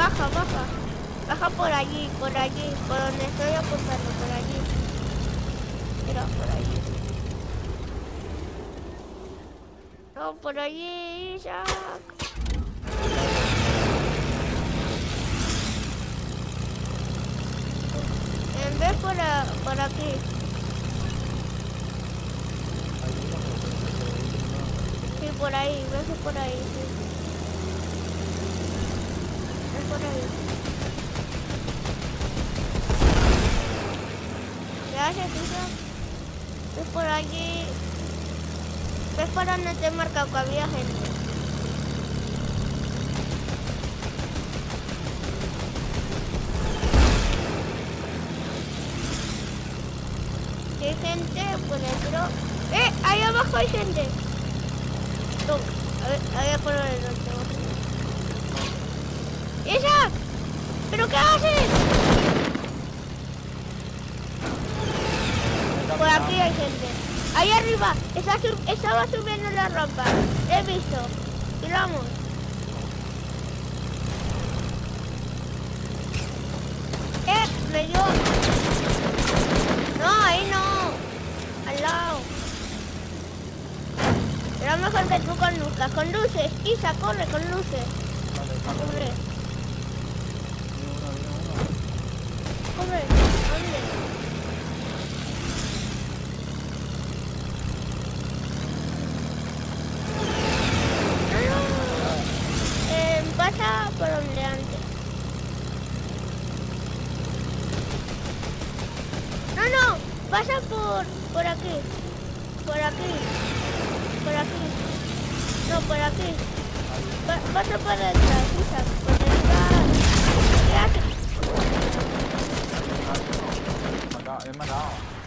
baja, baja. Baja por allí, por donde estoy apuntando, por allí. Mira, por allí. No, por allí, Isaac. En vez por aquí. Sí, por ahí, ves por ahí, sí. Es por ahí. ¿Qué haces, Isaac? Es por allí. ¿Ves por donde te he marcado que había gente? Si hay gente, pues dentro. Ahí abajo hay gente. No, a ver, ahí por el norte. ¡Isaac! ¿Pero qué haces? Por aquí hay gente. Ahí arriba. Estaba subiendo la rampa. He visto. Y vamos. Me dio. No, ahí no. Al lado. Será mejor que tú conduzcas. Conduces. Isa, corre, conduce. Corre. Corre. ¿Dónde? Pasa por donde antes. No, pasa por aquí. Por aquí. Por aquí. No, por aquí. Pasa por detrás, Isaac. Por detrás. ¿Qué haces? He matado.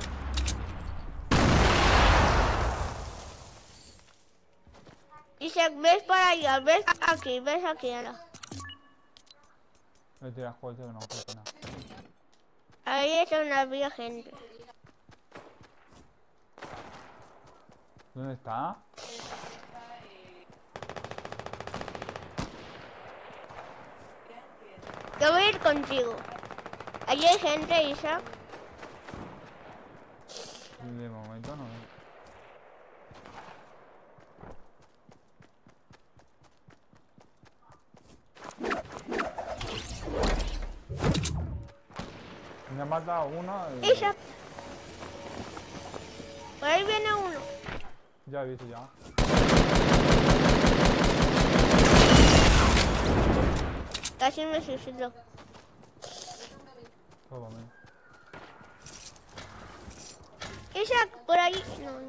Isaac, ves para allá, ves aquí ahora. Me tiras coche que no pasa nada. Ahí es donde había gente. ¿Dónde está? Yo voy a ir contigo. Allí hay gente, Isaac. De momento no. Me ha matado uno y... Isaac. Por ahí viene uno. Ya he visto ya. Casi me suicido. Todo bien. Isaac, por ahí. No.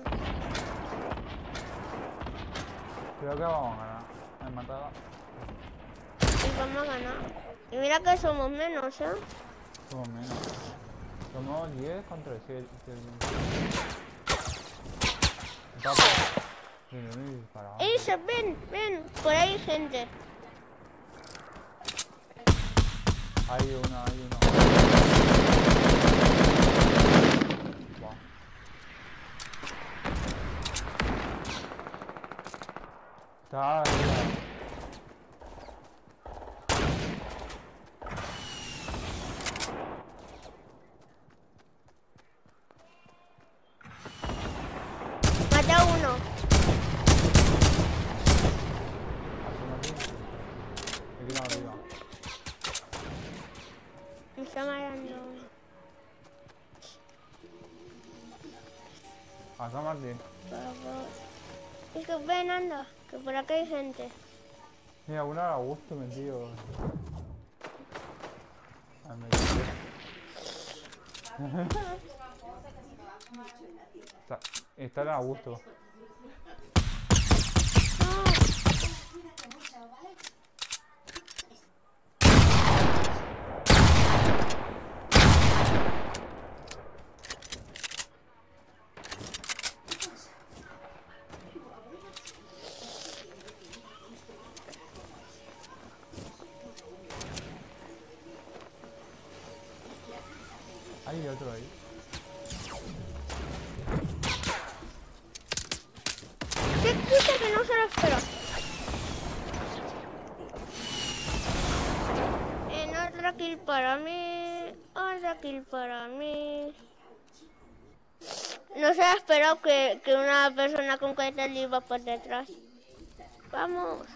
Creo que vamos a ganar. Me he matado. Y vamos a ganar. Y mira que somos menos, ¿eh? Somos menos. Somos 10 contra 7. Isaac, ven. Por ahí hay gente. Hay uno. Wow. Está arriba. Maté a uno. Aquí arriba. Me está matando. Asómate. Por favor. Es que ven, anda. Que por acá hay gente. Mira, uno a gusto metido. Está a gusto. Hay otro ahí. ¿Qué dice que no se lo espero? kill para mí. Otra kill para mí. No se ha esperado que una persona con caída le iba por detrás. Vamos.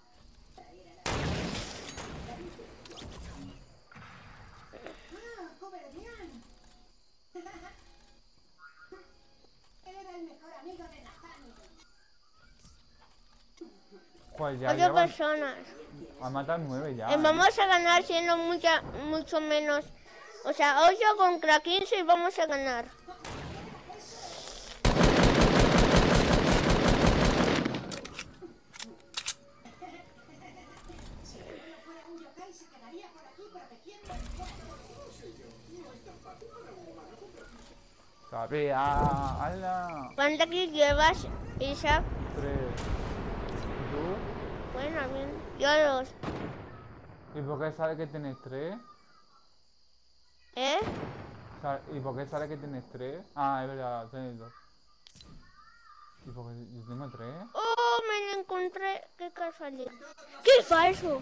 Pues ya 8 llevan personas. a matar 9 ya. Vamos a ganar siendo mucho menos. O sea, 8 contra 15 y vamos a ganar. Sabía, ¡hala! ¿Cuántas kills llevas, Isaac? 3. Bueno, bien. Yo 2. ¿Y por qué sale que tienes 3? ¿Eh? ¿Y por qué sale que tienes 3? Ah, es verdad, tienes 2. ¿Y por qué yo tengo 3? ¡Oh, me lo encontré! ¡Qué casualidad! ¡Qué falso!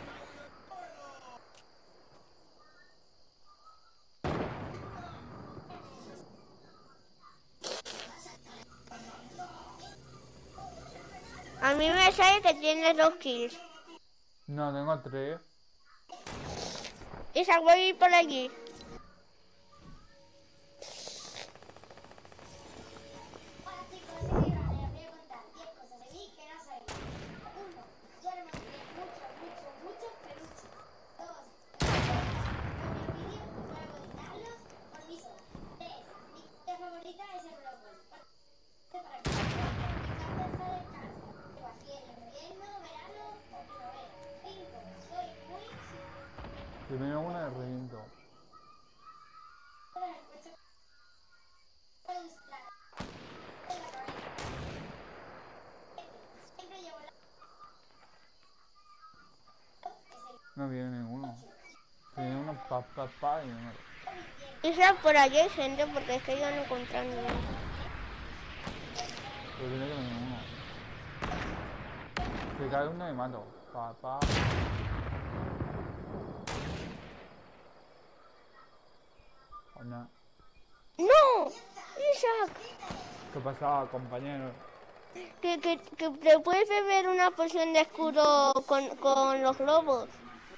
A mí me sale que tienes 2 kills. No, tengo 3. Isaac, voy a ir por allí. Primero una de reviento. No viene ninguno. Tiene uno pa y uno. Isaac, por allí hay gente porque es que yo no encontré ninguno. Pero tiene que venir uno. Si cae uno y mato. Pa. O no. ¡No! ¡Isaac! ¿Qué pasaba, compañero? Que te puedes beber una poción de escudo con los globos.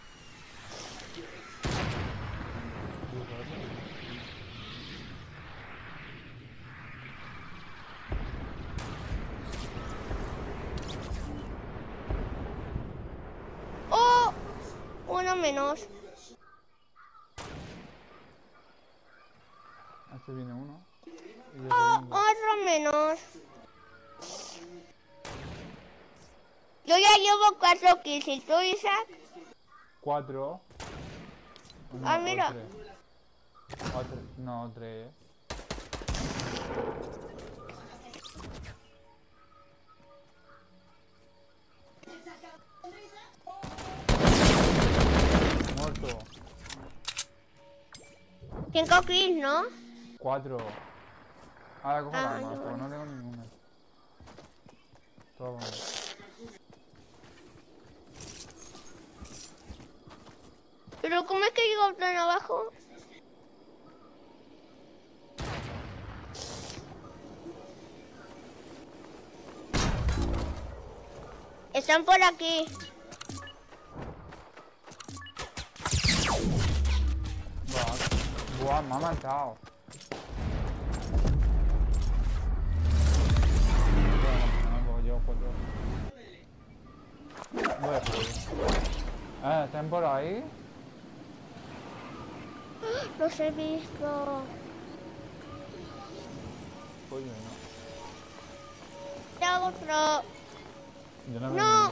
¡Oh! Uno menos. Así viene uno. Y el ¡Oh! segundo. Otro menos. Yo ya llevo 4 kills. ¿Y tú, Isaac? 4. Ah, mira. No, 3. Muerto. 5 kills, ¿no? 4. Ahora cojo la Ah, más, no. pero no tengo ninguna. Toma. ¿Pero cómo es que llego tan abajo? Están por aquí. Buah, me ha matado. Voy a subir. ¿Están por ahí? Los he visto. Pues yo no. Ya otro. Yo no veo No.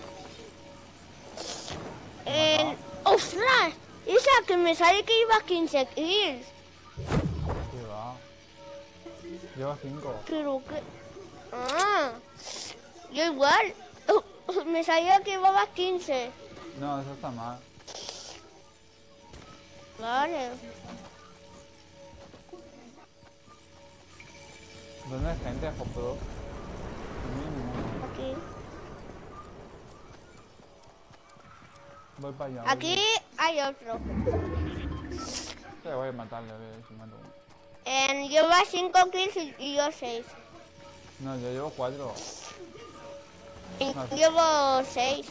¡Ostras! Esa que me sale que iba a 15 kills. ¿Qué va? Lleva 5. Pero que... Ah. Yo igual. Me salía que iba a 15. No, eso está mal. Vale. ¿Dónde hay gente, Jopo? Aquí. Voy para allá. Aquí hay otro. Te voy a matarle, a ver si mato uno. Lleva 5 kills y yo 6. No, yo llevo 4. No. Llevo 6.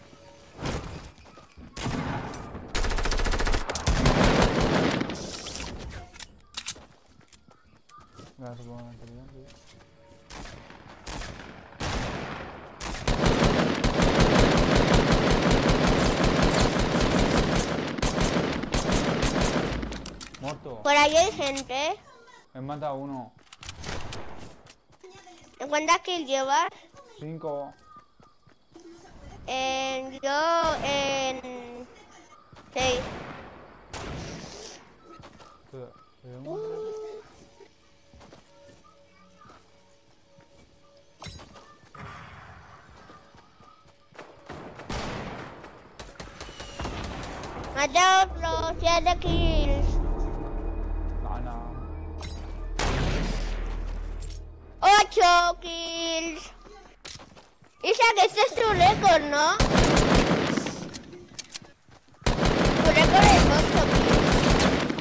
Gracias por la anterior, tío. Muerto. Por ahí hay gente. He matado a uno. ¿Cuántas kills llevas? 5. Yo en 6. Maté otro, 7 kills. No. 8 kills. Isa, que este es tu récord, ¿no? Tu récord es 8 kills.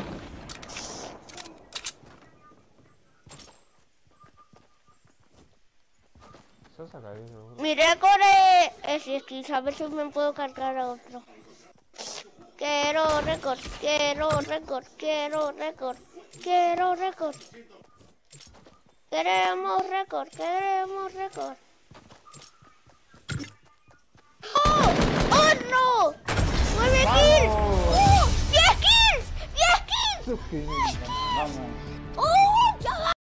Se ha caído, seguro. Mi récord es 6 kills. A ver si me puedo cargar a otro. Quiero récord, quiero récord, quiero récord, quiero récord. Queremos récord, queremos récord. ¡Oh! ¡Oh no! ¡9 kills! ¡10 kills! ¡10 kills! Vamos. ¡Oh!